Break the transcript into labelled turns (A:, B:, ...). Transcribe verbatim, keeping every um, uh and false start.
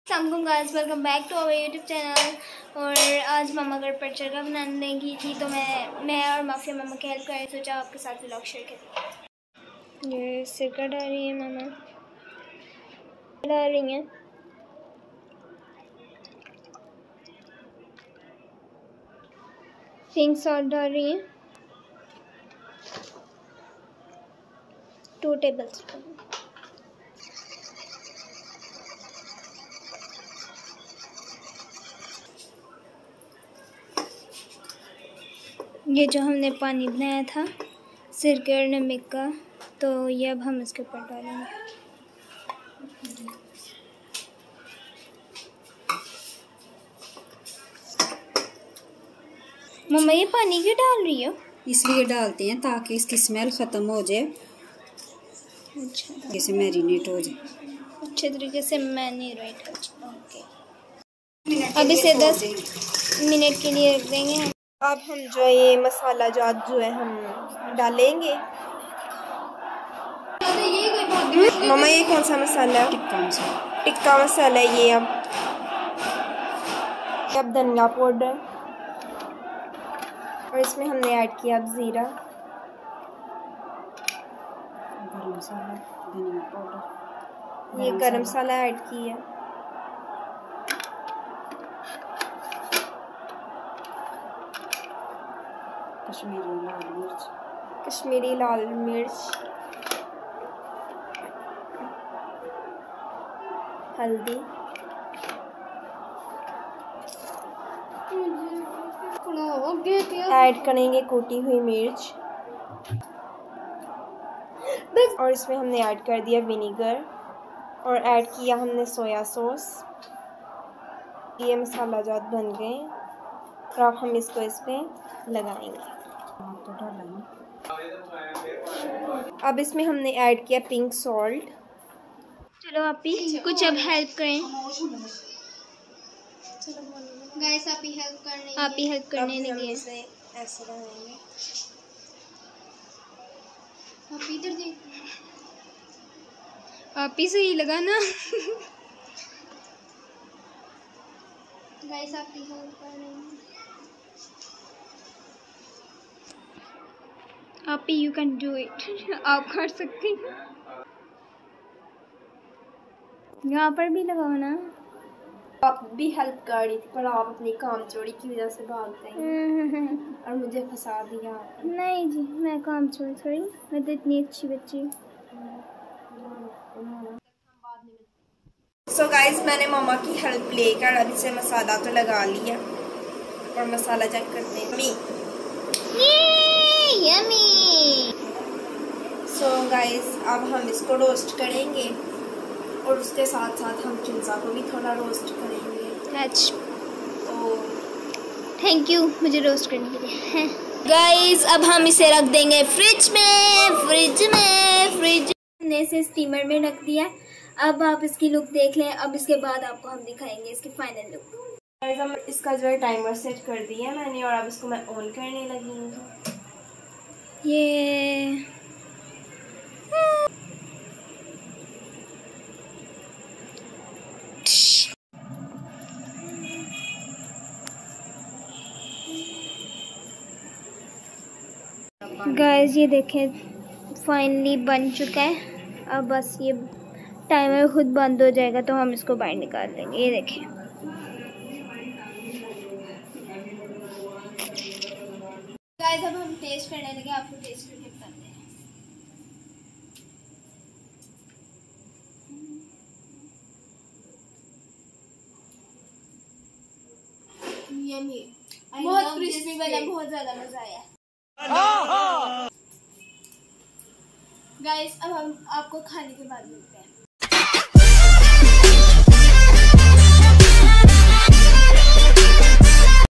A: अस्सलाम guys, welcome back to our YouTube channel. और आज मामा घर पर चरगा बनाने की थी तो मैं मैं और माफिया मामा की हेल्प करें, सोचा आपके साथ व्लॉग शेयर करें। ये सिरका डाल रही है मामा, डाल रही हैं पिंक सॉल्ट डाल रही हैं टू टेबल स्पून। ये जो हमने पानी बनाया था सिरके और नमक का, तो ये अब हम इसके ऊपर डालेंगे। मम्मा ये पानी क्यों डाल रही हो?
B: इसलिए डालते हैं ताकि इसकी स्मेल ख़त्म हो जाए,
A: अच्छा,
B: जैसे मैरिनेट हो जाए,
A: अच्छे तरीके से मैरिनेट हो जाए। ओके, अब इसे दस मिनट के लिए रख देंगे।
C: अब हम जो ये मसाला जात जो है हम डालेंगे। मम्मा ये कौन सा मसाला है?
B: टिक्का मसाला।
C: टिक्का मसाला है ये। अब अब धनिया पाउडर, और इसमें हमने ऐड किया अब ज़ीरा,
B: गरम मसाला, धनिया पाउडर,
C: ये गरम मसाला ऐड किया।
B: कश्मीरी लाल मिर्च,
C: कश्मीरी लाल मिर्च, हल्दी, ऐड करेंगे कूटी हुई मिर्च, और इसमें हमने ऐड कर दिया विनीगर, और ऐड किया हमने सोया सॉस। ये मसाला जात बन गए और अब हम इसको इसमें लगाएंगे।
B: तो डालेंगे।
C: अब इसमें हमने ऐड किया पिंक सॉल्ट।
A: चलो आप ही कुछ अब हेल्प करें।
C: गाइस आप ही हेल्प करने
A: आप ही हेल्प करने लगे।
C: ऐसे लगाएंगे।
A: आप इधर देख, आप ही सही लगा ना।
C: गाइस आप ही हेल्प कर रहे हैं।
A: आप ही यू कैन डू इट, आप कर सकती हैं। यहाँ पर भी लगाओ ना।
C: आप भी हेल्प कर रही थी पर आप अपनी काम चोरी की वजह से भाग गई और मुझे फंसा दिया।
A: नहीं जी, मैं काम चोर थोड़ी, मैं तो इतनी अच्छी बच्ची।
C: सो गाइस मैंने मामा की हेल्प लेकर अब इसे मसाला तो लगा लिया और मसाला चेक करते हैं।
A: यम्मी।
C: सो गाइस अब हम इसको रोस्ट करेंगे और उसके साथ साथ हम चिंसा को भी थोड़ा रोस्ट करेंगे।
A: अच्छा,
C: तो
A: थैंक यू मुझे रोस्ट करने के लिए। गाइस अब हम इसे रख देंगे फ्रिज में। फ्रिज में फ्रिज ने इसे स्टीमर में रख दिया। अब आप इसकी लुक देख लें। अब इसके बाद आपको हम दिखाएंगे इसकी फाइनल लुक।
C: गाइस हम इसका जो है टाइमर सेट कर दिया है मैंने, और अब इसको मैं ऑन करने लगी हूँ।
A: ये गाइस ये देखें फाइनली बन चुका है। अब बस ये टाइमर खुद बंद हो जाएगा तो हम इसको बाहर निकाल लेंगे। ये देखें गाइस अब हम टेस्ट करने लगे, आपको टेस्ट करके बताते हैं। यम्मी, बहुत क्रिस्पी वाला, बहुत ज्यादा मजा आया। गाइस अब हम आपको खाने के बाद मिलते हैं।